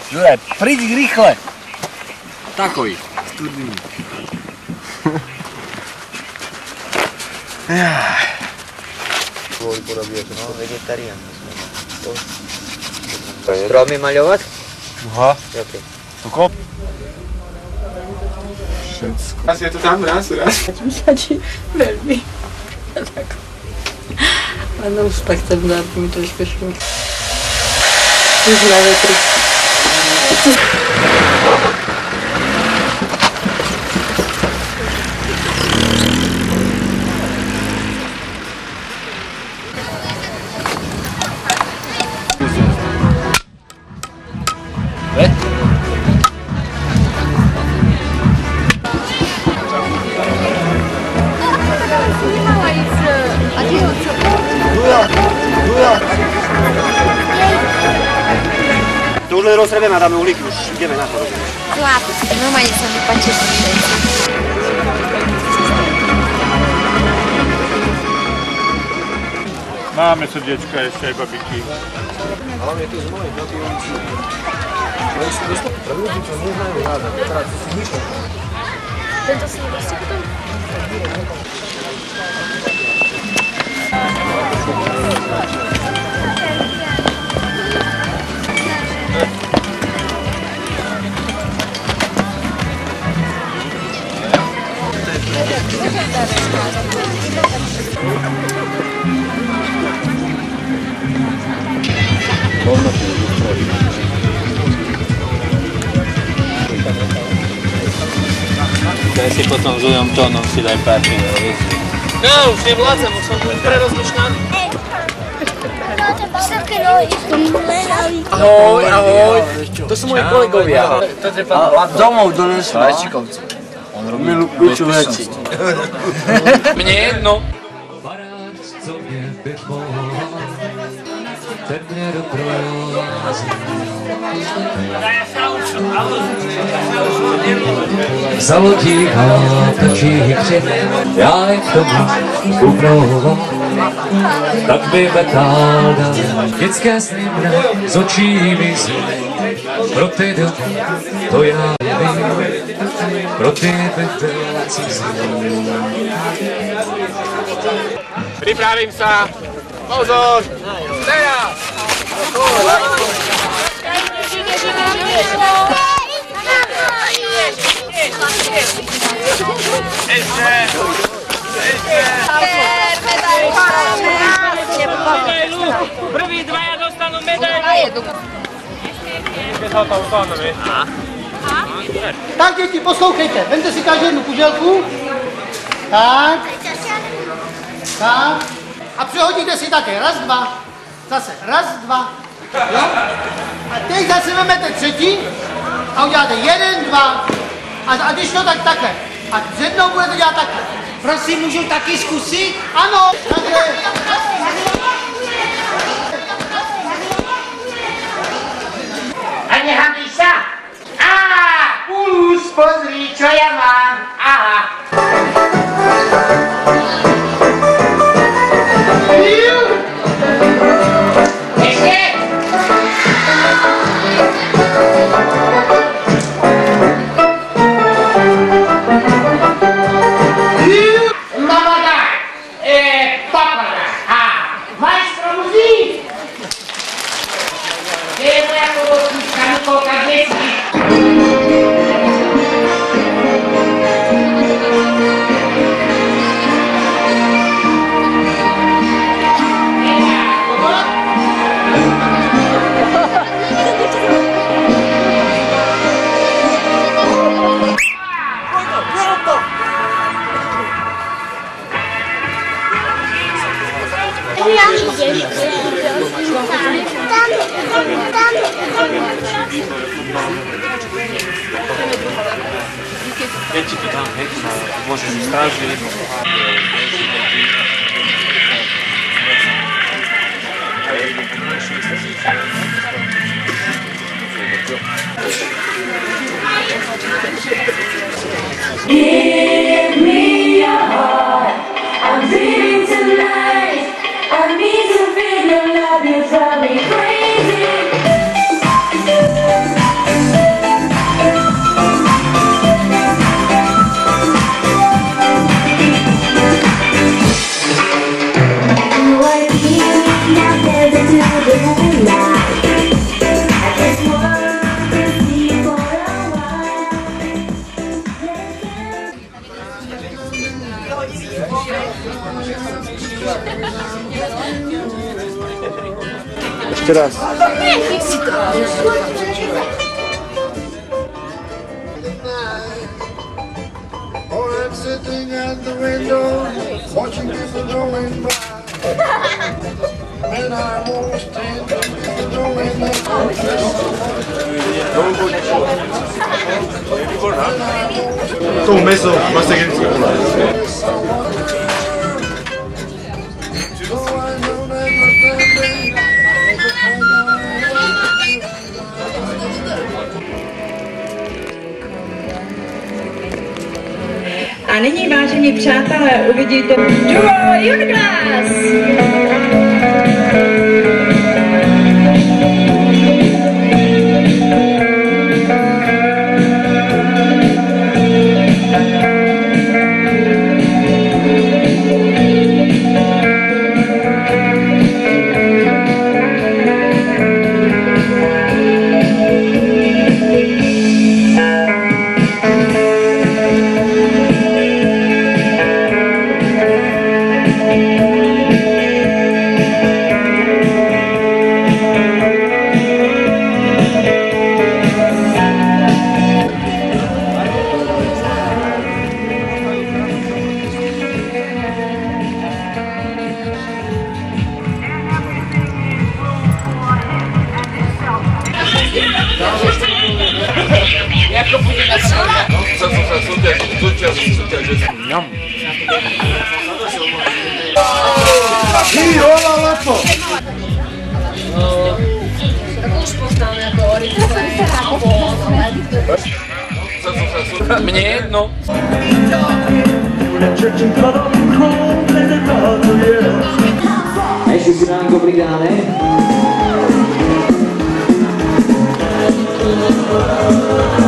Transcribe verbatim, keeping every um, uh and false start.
Jure, príď rýchle. Takový. Studný. Kvôli porobí, ako som vegetarián. Stromy maľovať? Aha. Okay. Tukop? Všetko. Asi je to tam raz, raz. Vysadí veľmi. Tak. Áno, už tak chcem dať mi trošku šmík. Už na vetri. To už len rozrebeme a dáme uhlíky, už ideme na to, rozumieš? Zlato, normálne sa mi páči všetci. Máme srdiečka ešte aj babiky. Hlavne tu z mojich napívací. Oni sú dostupní pre ľudí, čo neznajú ráda. Teda si si ničo. Tento si vlastne potom? To si potom s Ujom Tónom si daj pár pivo, vieš? No, už nevládzem, už som prerozmýšľaný. Ahoj, ahoj. To sú moji kolegovia. A domov donesú Lajčikovci. On robí kľúču veci. Mne jedno. Zalotí hátačí hři, já je k tomu uprouhom, tak by metál dal dětské sny mne z očí mizí. Pro ty do, to já vím, pro ty bych byl cizí. Pripravím sa. Pozor! Teraz! Ešte! Ešte! Medailu! Prví dvaja dostanú medailu! Kde sa to utáno, vieš? Tak, děti, poslouchejte. Vemte si každý jednu kuželku. Tak. Tak. A přehodíte si také. Raz, dva. Zase. Raz, dva. Jo? A teď zase vemete třetí a uděláte jeden, dva. A, a když to tak takhle. A z jednou budete dělat takhle. Prosím, můžu taky zkusit? Ano. Takhle. A nehamíš sa? Á, ús, pozri, čo ja mám. Aha. Ešte? Mamada, eh, papada, a majstro muzík. Kde je moja pomocnička Nikolka Dětky? Deti to tam, hej, môžeš strážiť. Give me your heart, I'm leaving tonight. I need to feel your love, you drive me crazy. Ještě raz. Sitting at the window, watching people going by. And I won't stand people going by. To meso, vlastně když A nyní, vážení přátelé, uvidíte duo Universe! Jako budeme Co, co, co, soutěž, soutěž, soutěž, mňam. Jola lepo! Tak už poznám jako orientaci. Co, co, co, soutěž. Mně jedno. Esce Franco Brigane.